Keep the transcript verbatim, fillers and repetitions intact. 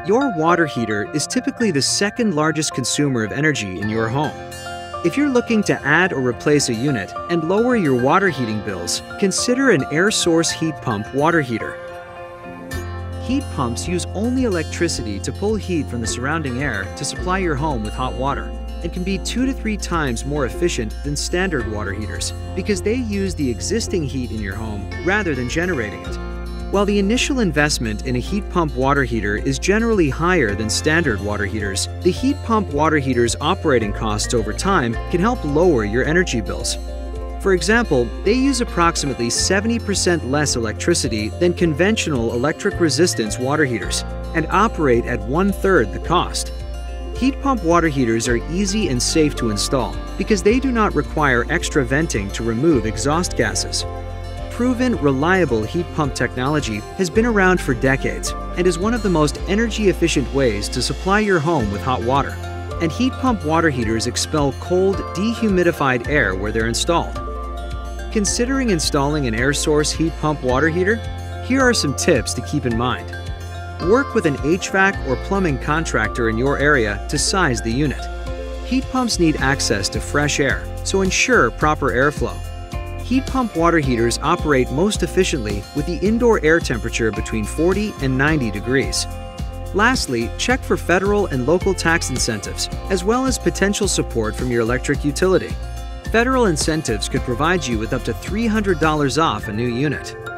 Your water heater is typically the second largest consumer of energy in your home. If you're looking to add or replace a unit and lower your water heating bills, consider an air source heat pump water heater. Heat pumps use only electricity to pull heat from the surrounding air to supply your home with hot water, and can be two to three times more efficient than standard water heaters because they use the existing heat in your home rather than generating it. While the initial investment in a heat pump water heater is generally higher than standard water heaters, the heat pump water heater's operating costs over time can help lower your energy bills. For example, they use approximately seventy percent less electricity than conventional electric resistance water heaters and operate at one-third the cost. Heat pump water heaters are easy and safe to install because they do not require extra venting to remove exhaust gases. Proven, reliable heat pump technology has been around for decades and is one of the most energy-efficient ways to supply your home with hot water. And heat pump water heaters expel cold, dehumidified air where they're installed. Considering installing an air source heat pump water heater? Here are some tips to keep in mind. Work with an H V A C or plumbing contractor in your area to size the unit. Heat pumps need access to fresh air, so ensure proper airflow. Heat pump water heaters operate most efficiently with the indoor air temperature between forty and ninety degrees. Lastly, check for federal and local tax incentives, as well as potential support from your electric utility. Federal incentives could provide you with up to three hundred dollars off a new unit.